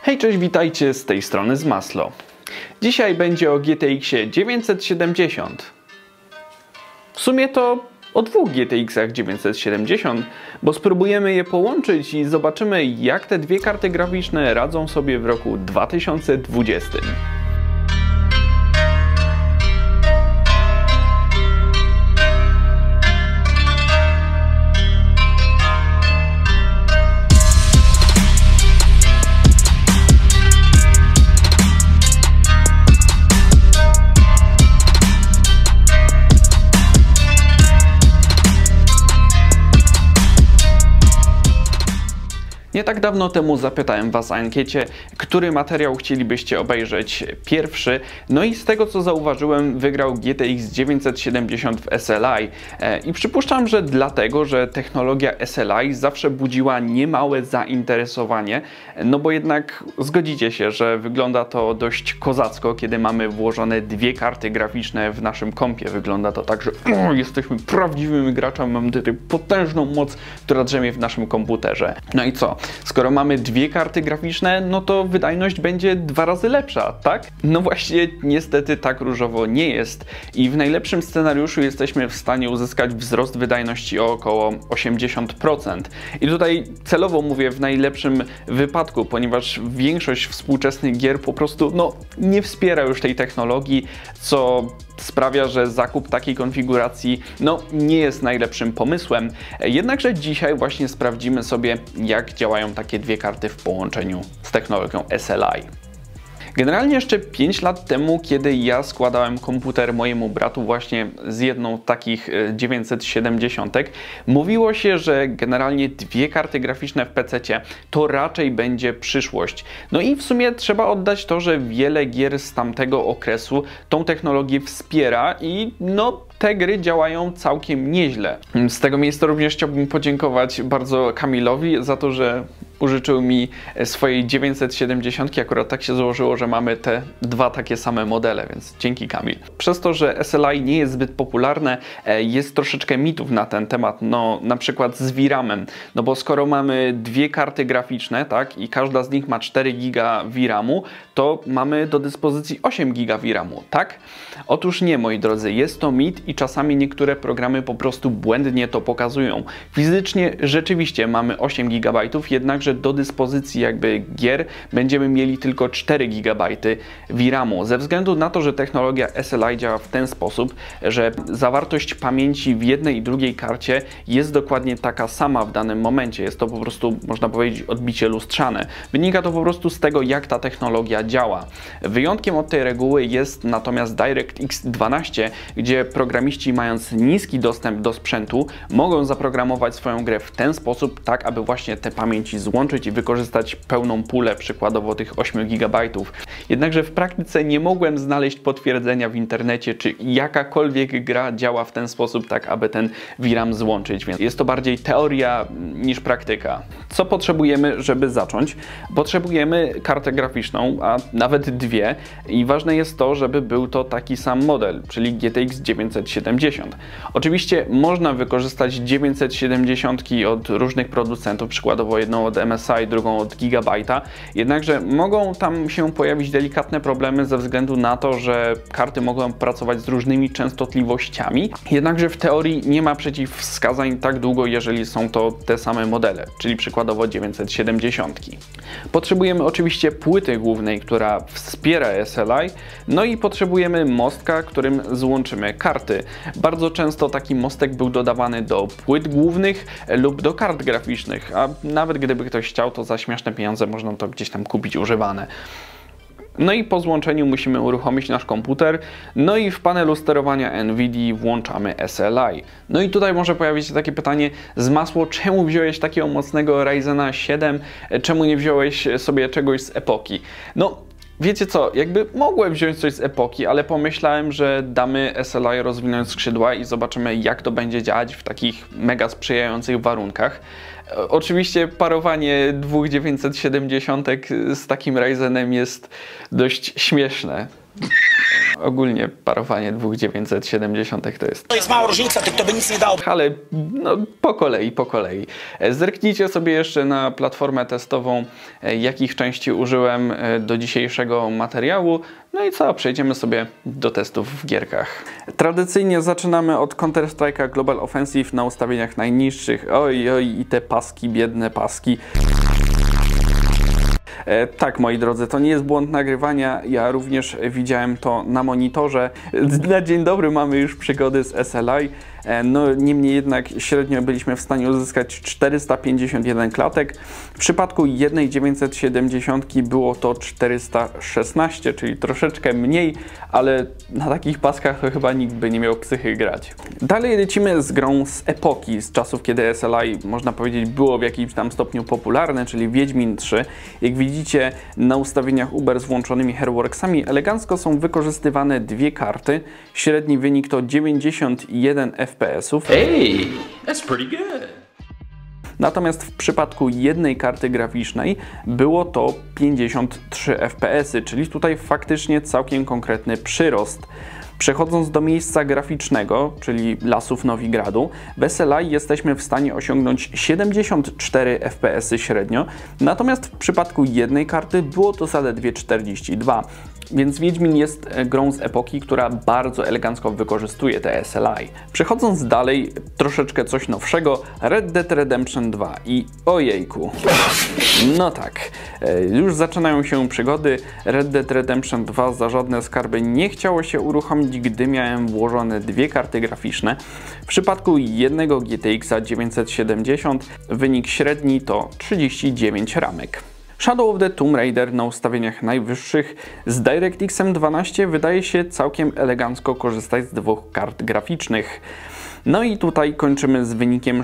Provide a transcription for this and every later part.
Hej, cześć, witajcie z tej strony z Maslo. Dzisiaj będzie o GTX-ie 970. W sumie to o dwóch GTX-ach 970, bo spróbujemy je połączyć i zobaczymy, jak te dwie karty graficzne radzą sobie w roku 2020. Nie tak dawno temu zapytałem Was w ankiecie, który materiał chcielibyście obejrzeć pierwszy. No i z tego co zauważyłem, wygrał GTX 970 w SLI. I przypuszczam, że dlatego, że technologia SLI zawsze budziła niemałe zainteresowanie. No bo jednak zgodzicie się, że wygląda to dość kozacko, kiedy mamy włożone dwie karty graficzne w naszym kompie. Wygląda to tak, że jesteśmy prawdziwymi graczami, mamy tutaj potężną moc, która drzemie w naszym komputerze. No i co? Skoro mamy dwie karty graficzne, no to wydajność będzie 2 razy lepsza, tak? No właśnie, niestety tak różowo nie jest i w najlepszym scenariuszu jesteśmy w stanie uzyskać wzrost wydajności o około 80%. I tutaj celowo mówię w najlepszym wypadku, ponieważ większość współczesnych gier po prostu nie wspiera już tej technologii, co sprawia, że zakup takiej konfiguracji nie jest najlepszym pomysłem. Jednakże dzisiaj właśnie sprawdzimy sobie, jak działają takie dwie karty w połączeniu z technologią SLI. Generalnie jeszcze 5 lat temu, kiedy ja składałem komputer mojemu bratu właśnie z jedną z takich 970, mówiło się, że generalnie dwie karty graficzne w PC-cie to raczej będzie przyszłość. No i w sumie trzeba oddać to, że wiele gier z tamtego okresu tą technologię wspiera i te gry działają całkiem nieźle. Z tego miejsca również chciałbym podziękować bardzo Kamilowi za to, że użyczył mi swojej 970, akurat tak się złożyło, że mamy te dwa takie same modele, więc dzięki Kamil. Przez to, że SLI nie jest zbyt popularne, jest troszeczkę mitów na ten temat, na przykład z VRAM-em, bo skoro mamy dwie karty graficzne, tak, i każda z nich ma 4 GB VRAM-u, to mamy do dyspozycji 8 GB VRAM-u, tak? Otóż nie, moi drodzy, jest to mit i czasami niektóre programy po prostu błędnie to pokazują. Fizycznie rzeczywiście mamy 8 GB, jednakże do dyspozycji gier będziemy mieli tylko 4 GB VRAM-u. Ze względu na to, że technologia SLI działa w ten sposób, że zawartość pamięci w jednej i drugiej karcie jest dokładnie taka sama w danym momencie. Jest to po prostu, można powiedzieć, odbicie lustrzane. Wynika to po prostu z tego, jak ta technologia działa. Wyjątkiem od tej reguły jest natomiast DirectX 12, gdzie programiści, mając niski dostęp do sprzętu, mogą zaprogramować swoją grę w ten sposób, tak aby właśnie te pamięci złączyć i wykorzystać pełną pulę, przykładowo tych 8 GB. Jednakże w praktyce nie mogłem znaleźć potwierdzenia w internecie, czy jakakolwiek gra działa w ten sposób, tak aby ten VRAM złączyć, więc jest to bardziej teoria niż praktyka. Co potrzebujemy, żeby zacząć? Potrzebujemy kartę graficzną, a nawet dwie, i ważne jest to, żeby był to taki sam model, czyli GTX 970. Oczywiście można wykorzystać 970 od różnych producentów, przykładowo jedną od MSI, drugą od Gigabyte'a, jednakże mogą tam się pojawić delikatne problemy ze względu na to, że karty mogą pracować z różnymi częstotliwościami, jednakże w teorii nie ma przeciwwskazań tak długo, jeżeli są to te same modele, czyli przykładowo 970. Potrzebujemy oczywiście płyty głównej, która wspiera SLI, i potrzebujemy mostka, którym złączymy karty. Bardzo często taki mostek był dodawany do płyt głównych lub do kart graficznych, a nawet gdyby ktoś chciał, to za śmieszne pieniądze można to gdzieś tam kupić używane. I po złączeniu musimy uruchomić nasz komputer, i w panelu sterowania NVIDII włączamy SLI. I tutaj może pojawić się takie pytanie z masło, czemu wziąłeś takiego mocnego Ryzena 7, czemu nie wziąłeś sobie czegoś z epoki? Wiecie co, mogłem wziąć coś z epoki, ale pomyślałem, że damy SLI rozwinąć skrzydła i zobaczymy, jak to będzie działać w takich mega sprzyjających warunkach. Oczywiście parowanie dwóch 970 z takim Ryzenem jest dość śmieszne. Ogólnie parowanie dwóch 970 To jest mała różnica, to by nic nie dało. Ale no, po kolei. Zerknijcie sobie jeszcze na platformę testową, jakich części użyłem do dzisiejszego materiału. No i co? Przejdziemy sobie do testów w gierkach. Tradycyjnie zaczynamy od Counter-Strike'a Global Offensive na ustawieniach najniższych. Oj, i te paski, biedne paski. Tak, moi drodzy, to nie jest błąd nagrywania, ja również widziałem to na monitorze. Na dzień dobry mamy już przygody z SLI, no niemniej jednak średnio byliśmy w stanie uzyskać 451 klatek. W przypadku jednej 970 było to 416, czyli troszeczkę mniej, ale na takich paskach to chyba nikt by nie miał psychy grać. Dalej lecimy z grą z epoki, z czasów kiedy SLI, można powiedzieć, było w jakimś tam stopniu popularne, czyli Wiedźmin 3. Jak widzicie, na ustawieniach Uber z włączonymi hairworksami elegancko są wykorzystywane dwie karty. Średni wynik to 91 FPS-ów. Hey, that's pretty good. Natomiast w przypadku jednej karty graficznej było to 53 FPS-y, czyli tutaj faktycznie całkiem konkretny przyrost. Przechodząc do miejsca graficznego, czyli lasów Nowigradu, w SLI jesteśmy w stanie osiągnąć 74 FPS-y średnio, natomiast w przypadku jednej karty było to zaledwie 42. Więc Wiedźmin jest grą z epoki, która bardzo elegancko wykorzystuje te SLI. Przechodząc dalej, troszeczkę coś nowszego, Red Dead Redemption 2 i ojejku. No tak, już zaczynają się przygody. Red Dead Redemption 2 za żadne skarby nie chciało się uruchomić, gdy miałem włożone dwie karty graficzne. W przypadku jednego GTX 970 wynik średni to 39 ramek. Shadow of the Tomb Raider na ustawieniach najwyższych z DirectX 12 wydaje się całkiem elegancko korzystać z dwóch kart graficznych. No i tutaj kończymy z wynikiem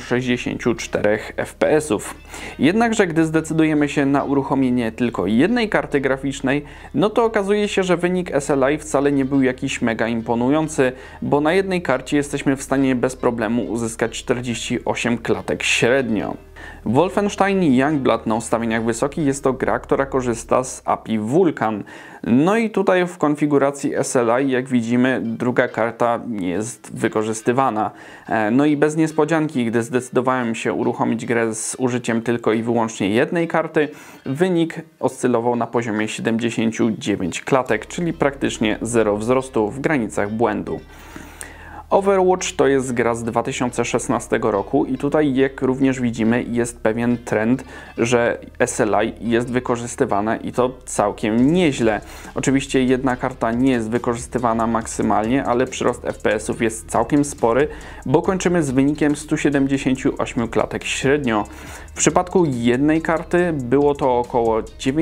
64 FPS-ów. Jednakże gdy zdecydujemy się na uruchomienie tylko jednej karty graficznej, no to okazuje się, że wynik SLI wcale nie był jakiś mega imponujący, bo na jednej karcie jesteśmy w stanie bez problemu uzyskać 48 klatek średnio. Wolfenstein Youngblood na ustawieniach wysokich jest to gra, która korzysta z API Vulkan. No i tutaj w konfiguracji SLI, jak widzimy, druga karta nie jest wykorzystywana. No i bez niespodzianki, gdy zdecydowałem się uruchomić grę z użyciem tylko i wyłącznie jednej karty, wynik oscylował na poziomie 79 klatek, czyli praktycznie zero wzrostu w granicach błędu. Overwatch to jest gra z 2016 roku i tutaj, jak również widzimy, jest pewien trend, że SLI jest wykorzystywane i to całkiem nieźle. Oczywiście jedna karta nie jest wykorzystywana maksymalnie, ale przyrost FPS-ów jest całkiem spory, bo kończymy z wynikiem 178 klatek średnio. W przypadku jednej karty było to około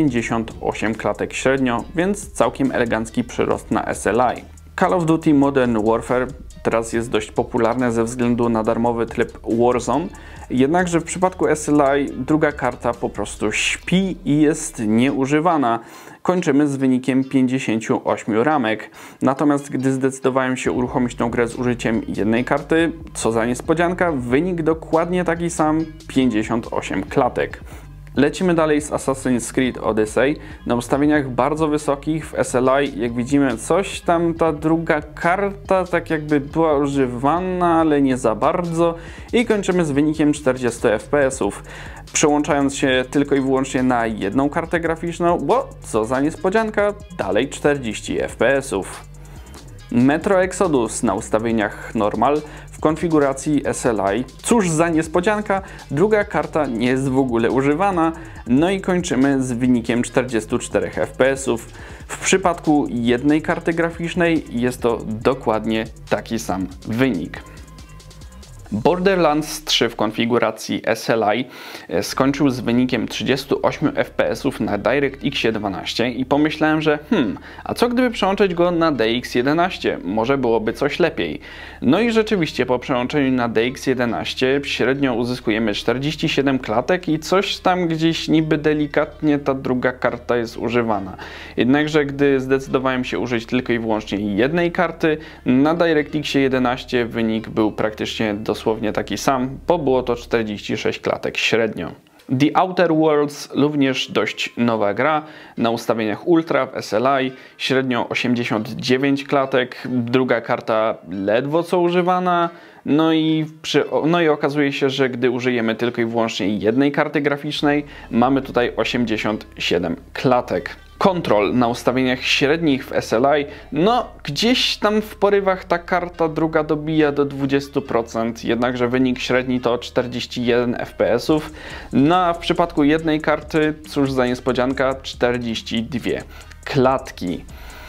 98 klatek średnio, więc całkiem elegancki przyrost na SLI. Call of Duty Modern Warfare teraz jest dość popularne ze względu na darmowy tryb Warzone, jednakże w przypadku SLI druga karta po prostu śpi i jest nieużywana. Kończymy z wynikiem 58 ramek. Natomiast gdy zdecydowałem się uruchomić tą grę z użyciem jednej karty, co za niespodzianka, wynik dokładnie taki sam, 58 klatek. Lecimy dalej z Assassin's Creed Odyssey. Na ustawieniach bardzo wysokich w SLI, jak widzimy, coś tam ta druga karta tak jakby była używana, ale nie za bardzo. I kończymy z wynikiem 40 FPS-ów. Przełączając się tylko i wyłącznie na jedną kartę graficzną, bo co za niespodzianka, dalej 40 FPS-ów. Metro Exodus na ustawieniach normal w konfiguracji SLI. Cóż za niespodzianka, druga karta nie jest w ogóle używana, no i kończymy z wynikiem 44 FPS-ów. W przypadku jednej karty graficznej jest to dokładnie taki sam wynik. Borderlands 3 w konfiguracji SLI skończył z wynikiem 38 FPS na DirectX 12 i pomyślałem, że a co gdyby przełączyć go na DX11? Może byłoby coś lepiej. No i rzeczywiście po przełączeniu na DX11 średnio uzyskujemy 47 klatek i coś tam gdzieś niby delikatnie ta druga karta jest używana. Jednakże gdy zdecydowałem się użyć tylko i wyłącznie jednej karty, na DirectX 11 wynik był praktycznie dosłownie taki sam, bo było to 46 klatek średnio. The Outer Worlds również dość nowa gra, na ustawieniach Ultra w SLI, średnio 89 klatek, druga karta ledwo co używana, no i okazuje się, że gdy użyjemy tylko i wyłącznie jednej karty graficznej, mamy tutaj 87 klatek. Control na ustawieniach średnich w SLI, no gdzieś tam w porywach ta karta druga dobija do 20%, jednakże wynik średni to 41 fps, no a w przypadku jednej karty, cóż za niespodzianka, 42 klatki.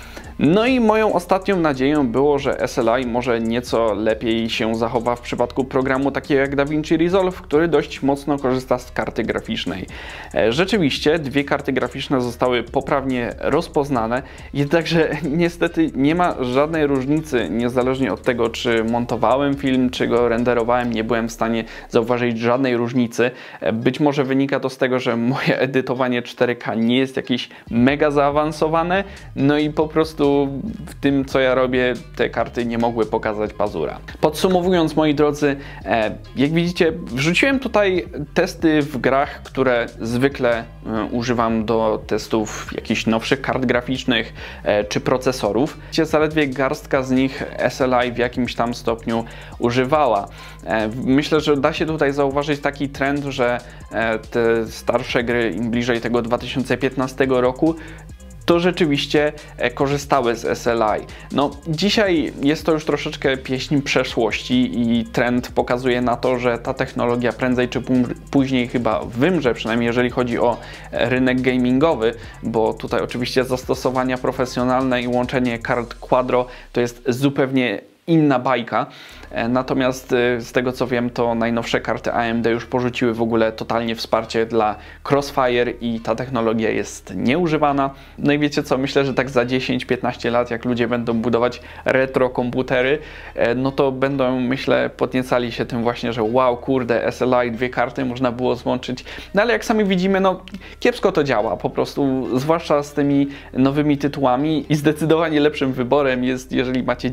No i moją ostatnią nadzieją było, że SLI może nieco lepiej się zachowa w przypadku programu takiego jak DaVinci Resolve, który dość mocno korzysta z karty graficznej. Rzeczywiście dwie karty graficzne zostały poprawnie rozpoznane, jednakże niestety nie ma żadnej różnicy, niezależnie od tego, czy montowałem film, czy go renderowałem, nie byłem w stanie zauważyć żadnej różnicy. Być może wynika to z tego, że moje edytowanie 4K nie jest jakieś mega zaawansowane, no i po prostu w tym, co ja robię, te karty nie mogły pokazać pazura. Podsumowując, moi drodzy, jak widzicie, wrzuciłem tutaj testy w grach, które zwykle używam do testów jakichś nowszych kart graficznych czy procesorów. Zaledwie garstka z nich SLI w jakimś tam stopniu używała. Myślę, że da się tutaj zauważyć taki trend, że te starsze gry, im bliżej tego 2015 roku, to rzeczywiście korzystały z SLI. No, dzisiaj jest to już troszeczkę pieśń przeszłości i trend pokazuje na to, że ta technologia prędzej czy później chyba wymrze, przynajmniej jeżeli chodzi o rynek gamingowy, bo tutaj oczywiście zastosowania profesjonalne i łączenie kart Quadro to jest zupełnie inna bajka. Natomiast z tego co wiem, to najnowsze karty AMD już porzuciły w ogóle totalnie wsparcie dla Crossfire i ta technologia jest nieużywana. No i wiecie co, myślę, że tak za 10-15 lat, jak ludzie będą budować retro komputery, no to będą, myślę, podniecali się tym właśnie, że wow, kurde, SLI, dwie karty można było złączyć. No ale jak sami widzimy, no kiepsko to działa po prostu, zwłaszcza z tymi nowymi tytułami i zdecydowanie lepszym wyborem jest, jeżeli macie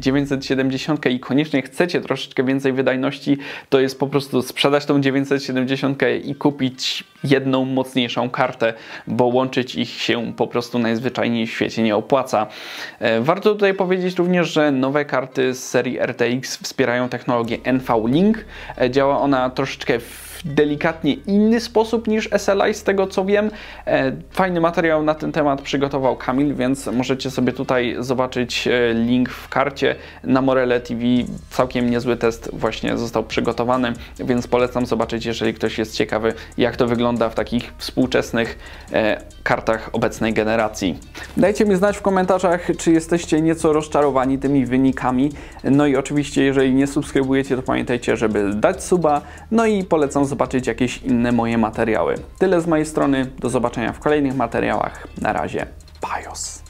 970 i koniecznie chcecie troszeczkę więcej wydajności, to jest po prostu sprzedać tą 970 i kupić jedną mocniejszą kartę, bo łączyć ich się po prostu najzwyczajniej w świecie nie opłaca. Warto tutaj powiedzieć również, że nowe karty z serii RTX wspierają technologię NVLink. Działa ona troszeczkę w delikatnie inny sposób niż SLI, z tego co wiem. Fajny materiał na ten temat przygotował Kamil, więc możecie sobie tutaj zobaczyć link w karcie. Na Morele TV całkiem niezły test właśnie został przygotowany, więc polecam zobaczyć, jeżeli ktoś jest ciekawy, jak to wygląda w takich współczesnych kartach obecnej generacji. Dajcie mi znać w komentarzach, czy jesteście nieco rozczarowani tymi wynikami. No i oczywiście, jeżeli nie subskrybujecie, to pamiętajcie, żeby dać suba. No i polecam zobaczyć jakieś inne moje materiały. Tyle z mojej strony. Do zobaczenia w kolejnych materiałach. Na razie. Bajos.